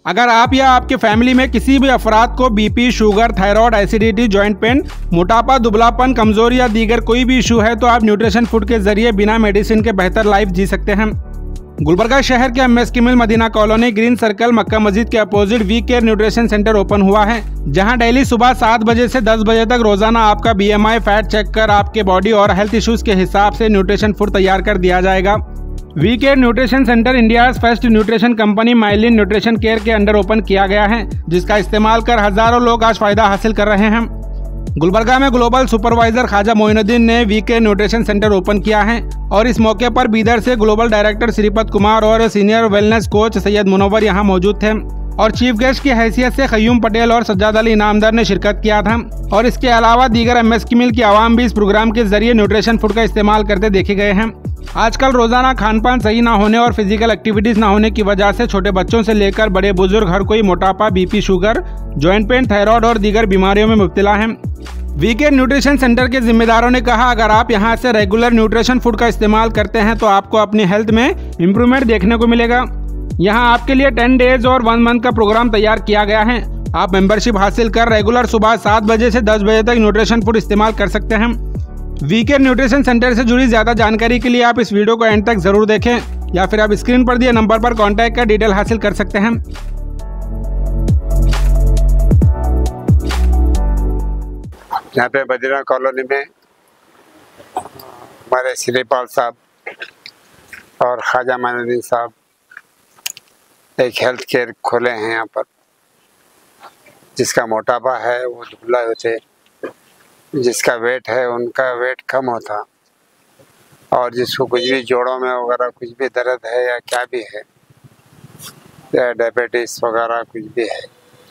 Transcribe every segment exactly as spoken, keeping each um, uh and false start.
अगर आप या आपके फैमिली में किसी भी अफराद को BP, sugar, thyroid, acidity, joint pain, मोटापा, दुबलापन, कमजोरी या दीगर कोई भी इशू है तो आप न्यूट्रिशन फूड के जरिए बिना मेडिसिन के बेहतर लाइफ जी सकते हैं। गुलबर्गा शहर के एम एस की mill Madina colony green circle Mecca Masjid के opposite we care nutrition centre open हुआ है, जहां डेली सुबह सात बजे से दस बजे तक रोजाना आपका B M I, fat check कर आपके बॉडी और हेल्थ इश्यूज के हिसाब से न्यूट्रिशन फूड तैयार कर दिया जाएगा। We care nutrition centre India first nutrition company Mylin nutrition care के अंडर ओपन किया गया है, जिसका इस्तेमाल कर हजारों लोग आज फायदा हासिल कर रहे हैं। गुलबर्गा में ग्लोबल सुपरवाइजर ख्वाजा मोइनुद्दीन ने we care nutrition centre open किया है और इस मौके पर बीदर से ग्लोबल डायरेक्टर श्रीपत कुमार और senior wellness coach Syed Munawwar यहां मौजूद थे और चीफ गेस्ट की हैसियत से खयूम पटेल और सज्जाद अली इनामदार ने शिरकत किया था। और इसके अलावा दीगर एम एस की मिल की आवाम भी इस प्रोग्राम के जरिए न्यूट्रिशन फूड का इस्तेमाल करते देखे गए हैं। आजकल रोजाना खान पान सही ना होने और फिजिकल एक्टिविटीज ना होने की वजह से छोटे बच्चों से लेकर बड़े बुजुर्ग हर कोई मोटापा, BP, sugar, joint pain, thyroid और दीगर बीमारियों में मुब्तला है। वी केयर न्यूट्रिशन सेंटर के जिम्मेदारों ने कहा, अगर आप यहां से रेगुलर न्यूट्रिशन फूड का इस्तेमाल करते हैं तो आपको अपनी हेल्थ में इम्प्रूवमेंट देखने को मिलेगा। यहां आपके लिए टेन डेज और वन मंथ का प्रोग्राम तैयार किया गया है। आप मेंबरशिप हासिल कर रेगुलर सुबह सात बजे से दस बजे तक न्यूट्रिशन फूड इस्तेमाल कर सकते हैं। वी केयर न्यूट्रिशन सेंटर से जुड़ी ज्यादा जानकारी के लिए आप इस वीडियो को एंड तक जरूर देखें या फिर आप स्क्रीन पर दिए नंबर पर कॉन्टैक्ट कर डिटेल हासिल कर सकते हैं। यहाँ पे मदीना कॉलोनी में हमारे श्रीपाल साहब और ख्वाजा मोइनुद्दीन साहब एक हेल्थ केयर खोले हैं यहाँ पर। जिसका मोटापा है वो दुबला होते, जिसका वेट है उनका वेट कम होता, और जिसको कुछ भी जोड़ों में वगैरह कुछ भी दर्द है या क्या भी है या डायबिटीज वगैरह कुछ भी है,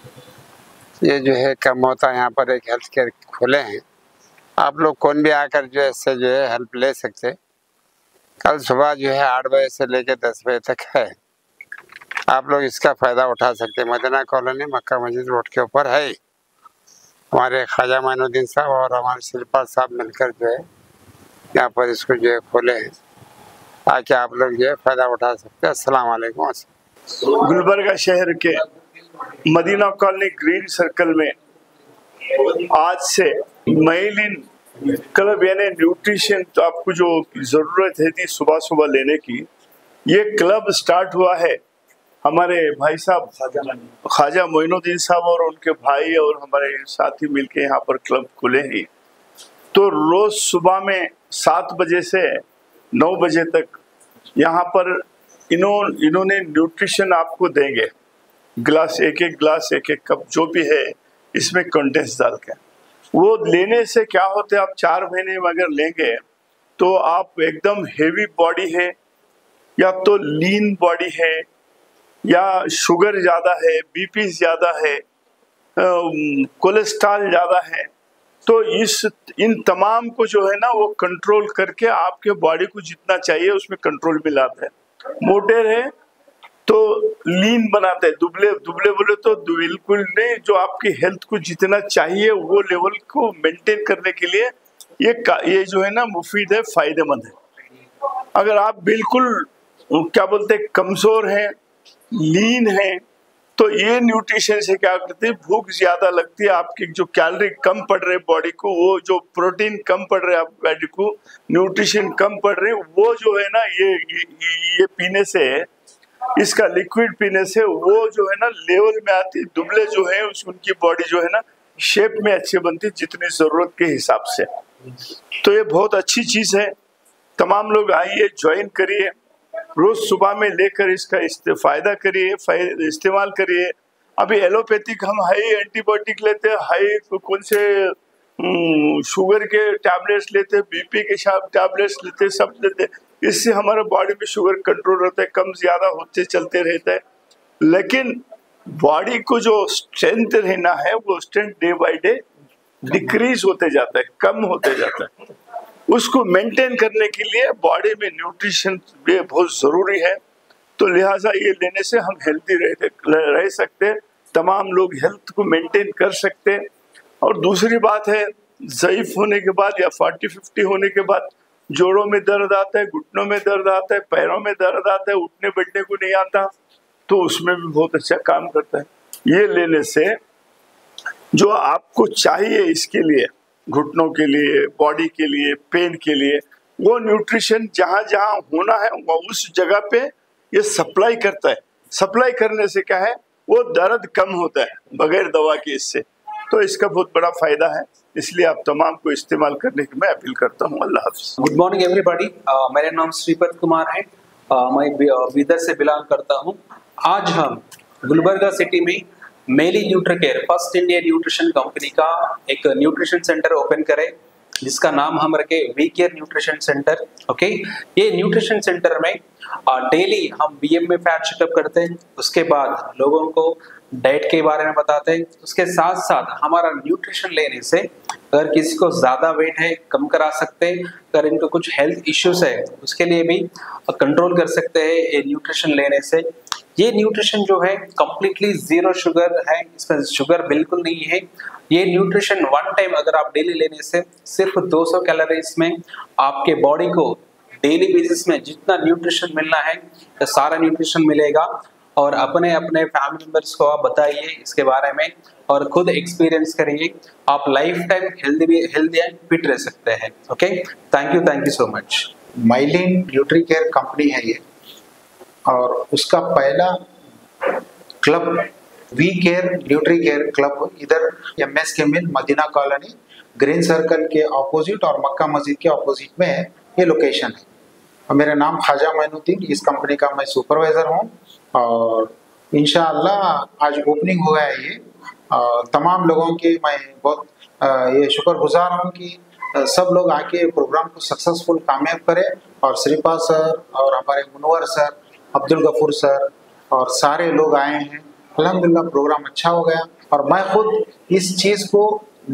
ये जो है कम होता है। यहाँ पर एक हेल्थ केयर खोले हैं, आप लोग कौन भी आकर जो है इससे जो है हेल्प ले सकते। कल सुबह जो है आठ बजे से लेकर दस बजे तक है, आप लोग इसका फ़ायदा उठा सकते हैं। मदीना कॉलोनी मक्का मस्जिद रोड के ऊपर है। हमारे ख्वाजा मोइनुद्दीन साहब और हमारे श्रीपाल साहब मिलकर जो है यहाँ पर इसको जो है खोले हैं, ताकि आप लोग जो है फ़ायदा उठा सकते हैं। अस्सलाम वालेकुम। गुलबर्गा शहर के मदीना कॉलोनी ग्रीन सर्कल में आज से माइलिन क्लब यानी न्यूट्रिशन, तो आपको जो ज़रूरत है थी सुबह सुबह लेने की, ये क्लब स्टार्ट हुआ है। हमारे भाई साहब ख्वाजा मोइनुद्दीन साहब और उनके भाई और हमारे साथी मिलके यहाँ पर क्लब खुले हैं। तो रोज़ सुबह में सात बजे से नौ बजे तक यहाँ पर इन्हों इन्होंने न्यूट्रिशन आपको देंगे। गिलास एक एक गिलास एक एक कप जो भी है इसमें कंटेंट्स डाल के, वो लेने से क्या होता है, आप चार महीने में अगर लेंगे तो आप एकदम हेवी बॉडी है या तो लीन बॉडी है या शुगर ज़्यादा है, बीपी ज़्यादा है, कोलेस्ट्रॉल ज़्यादा है, तो इस इन तमाम को जो है ना वो कंट्रोल करके आपके बॉडी को जितना चाहिए उसमें कंट्रोल में लाता है। मोटे रहे तो लीन बनाते हैं, दुबले दुबले बोले तो बिल्कुल नहीं, जो आपकी हेल्थ को जितना चाहिए वो लेवल को मेंटेन करने के लिए ये ये जो है ना मुफीद है, फायदेमंद है। अगर आप बिल्कुल क्या बोलते हैं कमज़ोर हैं, लीन है, तो ये न्यूट्रिशन से क्या करते हैं, भूख ज्यादा लगती है, आपकी जो कैलोरी कम पड़ रहे बॉडी को, वो जो प्रोटीन कम पड़ रहे आपकी बॉडी को, न्यूट्रिशन कम पड़ रहे, वो जो है ना ये ये, ये पीने से, इसका लिक्विड पीने से वो जो है ना लेवल में आती, दुबले जो है उस उनकी बॉडी जो है ना शेप में अच्छी बनती जितनी जरूरत के हिसाब से। तो ये बहुत अच्छी चीज है, तमाम लोग आइए, ज्वाइन करिए, रोज सुबह में लेकर इसका फायदा करिए, इस्तेमाल करिए। अभी एलोपैथिक हम हाई एंटीबायोटिक लेते हैं, हाई कौन से शुगर के टैबलेट्स लेते हैं, बीपी के टैबलेट्स लेते हैं, सब लेते हैं। इससे हमारे बॉडी में शुगर कंट्रोल रहता है, कम ज्यादा होते चलते रहता है। लेकिन बॉडी को जो स्ट्रेंथ रहना है वो strength day by day decrease होते जाता है, कम होते जाता है। उसको मेंटेन करने के लिए बॉडी में न्यूट्रिशन भी बहुत ज़रूरी है। तो लिहाजा ये लेने से हम हेल्दी रह, रह सकते हैं, तमाम लोग हेल्थ को मेंटेन कर सकते हैं। और दूसरी बात है, ज़ईफ़ होने के बाद या फोर्टी फिफ्टी होने के बाद जोड़ों में दर्द आता है, घुटनों में दर्द आता है, पैरों में दर्द आता है, उठने बैठने को नहीं आता, तो उसमें भी बहुत अच्छा काम करता है। ये लेने से जो आपको चाहिए इसके लिए, घुटनों के लिए, बॉडी के लिए, पेन के लिए, वो न्यूट्रिशन जहाँ जहाँ होना है वो उस जगह पे ये सप्लाई करता है। सप्लाई करने से क्या है, वो दर्द कम होता है बगैर दवा के इससे। तो इसका बहुत बड़ा फायदा है, इसलिए आप तमाम को इस्तेमाल करने की मैं अपील करता हूँ। अल्लाह हाफ़िज़। गुड मॉर्निंग एवरीबॉडी, मेरा नाम श्रीपद कुमार है, uh, मैं बीदर से बिलोंग करता हूँ। आज हम गुलबर्गा सिटी में मेली nutricare first India nutrition company का एक न्यूट्रिशन सेंटर ओपन करें, जिसका नाम हम रखे we care nutrition centre. Okay, ये न्यूट्रिशन सेंटर में डेली हम बीएमए फैट चेकअप करते हैं, उसके बाद लोगों को डाइट के बारे में बताते हैं, उसके साथ साथ हमारा न्यूट्रिशन लेने से अगर किसी को ज़्यादा वेट है कम करा सकते हैं, अगर इनको कुछ हेल्थ इश्यूज है उसके लिए भी कंट्रोल कर सकते हैं ये न्यूट्रिशन लेने से। ये न्यूट्रिशन जो है कंप्लीटली जीरो शुगर है, इसमें शुगर बिल्कुल नहीं है। ये न्यूट्रिशन वन टाइम अगर आप डेली लेने से सिर्फ दो सौ कैलोरीज में आपके बॉडी को डेली बेसिस में जितना न्यूट्रिशन मिलना है तो सारा न्यूट्रिशन मिलेगा। और अपने अपने फैमिली मेम्बर्स को आप बताइए इसके बारे में और खुद एक्सपीरियंस करिए, आप लाइफ टाइम हेल्दी भी हेल्दी एंड फिट रह सकते हैं। Okay, thank you thank you so much. Mylin nutri care company है ये, और उसका पहला club we care nutri care club इधर एम एस के mill Madina colony green circle के ऑपोजिट और मक्का मस्जिद के ऑपोजिट में है ये लोकेशन है। और मेरा नाम ख्वाजा मोइनुद्दीन, इस कंपनी का मैं सुपरवाइज़र हूँ। और इंशाअल्लाह आज ओपनिंग हुआ है ये। तमाम लोगों की मैं बहुत ये शुक्रगुजार हूँ कि सब लोग आके प्रोग्राम को सक्सेसफुल कामयाब करें। और श्रीपाद सर और हमारे मुनवर सर, अब्दुल गफूर सर और सारे लोग आए हैं। अल्हम्दुलिल्लाह प्रोग्राम अच्छा हो गया। और मैं खुद इस चीज़ को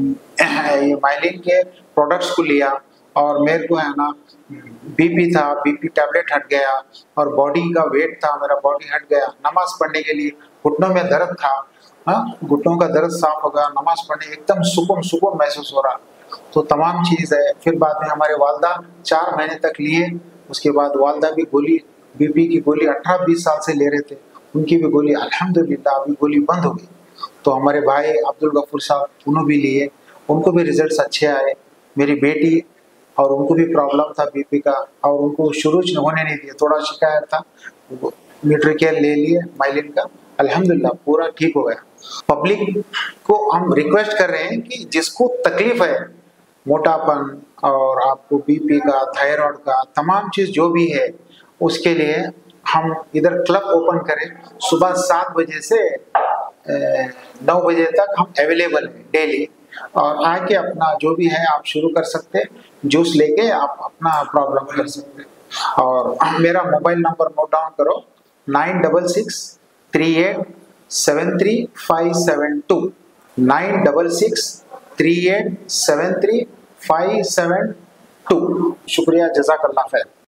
ये माइलिन के प्रोडक्ट्स को लिया और मेरे को है ना बीपी था, बीपी टैबलेट हट गया, और बॉडी का वेट था मेरा, बॉडी हट गया। नमाज पढ़ने के लिए घुटनों में दर्द था, हाँ घुटनों का दर्द साफ हो गया, नमाज पढ़ने एकदम सुकून सुकून महसूस हो रहा। तो तमाम चीज़ है। फिर बाद में हमारे वालदा चार महीने तक लिए, उसके बाद वालदा भी गोली बीपी की गोली अठारह बीस साल से ले रहे थे, उनकी भी गोली अल्हम्दुलिल्लाह अभी गोली बंद हो गई। तो हमारे भाई अब्दुल गफूर साहब उन्होंने भी लिए, उनको भी रिजल्ट्स अच्छे आए। मेरी बेटी और उनको भी प्रॉब्लम था बीपी का, और उनको शुरू होने नहीं दिया, थोड़ा शिकायत था, न्यूट्री केयर ले लिए माइलिन का, अल्हम्दुलिल्लाह पूरा ठीक हो गया। पब्लिक को हम रिक्वेस्ट कर रहे हैं कि जिसको तकलीफ है, मोटापन और आपको बीपी का, थायराइड का, तमाम चीज़ जो भी है, उसके लिए हम इधर क्लब ओपन करें। सुबह सात बजे से नौ बजे तक हम अवेलेबल हैं डेली, और आके अपना जो भी है आप शुरू कर सकते हैं, जूस लेके आप अपना प्रॉब्लम कर सकते हैं। और मेरा मोबाइल नंबर नोट डाउन करो, nine double six three eight seven three five seven two, nine double six three eight seven three five seven two. शुक्रिया, जज़ाकल्लाह खैर।